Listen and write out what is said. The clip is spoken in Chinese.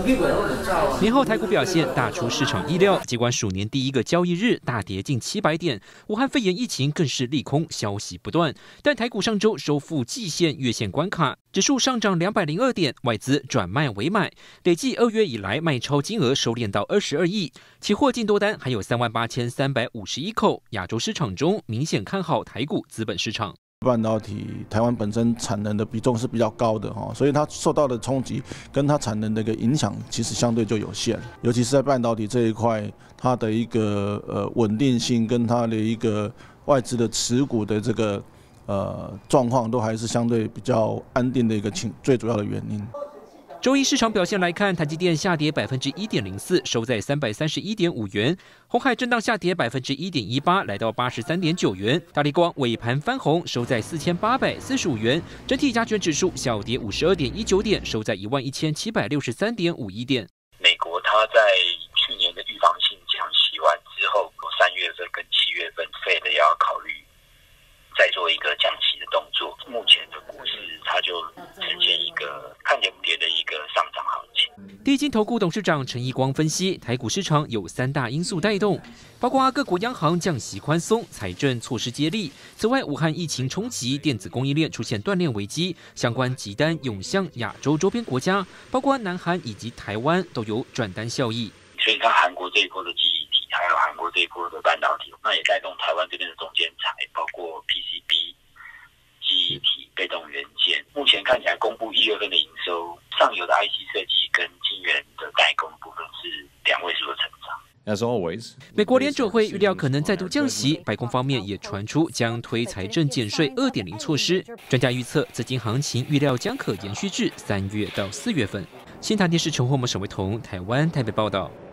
年后台股表现大出市场意料，尽管鼠年第一个交易日大跌近700点，武汉肺炎疫情更是利空消息不断，但台股上周收复季线、月线关卡，指数上涨202点，外资转卖为买，累计2月以来卖超金额收敛到22亿，期货净多单还有38351口。亚洲市场中明显看好台股资本市场。 半导体台湾本身产能的比重是比较高的哈，所以它受到的冲击跟它产能的一个影响其实相对就有限，尤其是在半导体这一块，它的一个稳定性跟它的一个外资的持股的这个状况都还是相对比较安定的一个最主要的原因。 周一市场表现来看，台积电下跌1.04%，收在331.5元；鸿海震荡下跌1.18%，来到83.9元；大立光尾盘翻红，收在4845元。整体加权指数小跌52.19点，收在11763.51点。 美国它在去年的预防性降息完之后，3月份跟7月份Fed也要考虑再做一个降息的动作。目前的股市它就呈现一个看跌不跌的一个上涨行情。 第一金投顾董事长陈义光分析，台股市场有3大因素带动，包括各国央行降息宽松、财政措施接力。此外，武汉疫情冲击，电子供应链出现断链危机，相关急单涌向亚洲周边国家，包括南韩以及台湾都有转单效益。 所以看韩国这一波的记忆体，还有韩国这一波的半导体，那也带动台湾这边的中间材，包括 PCB、记忆体、被动元件。目前看起来公布1月份的营收，上游的 IC 设计跟晶圆的代工部分是2位数的成长。 As always， 美国联准会预料可能再度降息，白宫方面也传出将推财政减税2.0措施。专家预测，资金行情预料将可延续至3月到4月份。新唐电视陈宏文、沈维彤，台湾台北报道。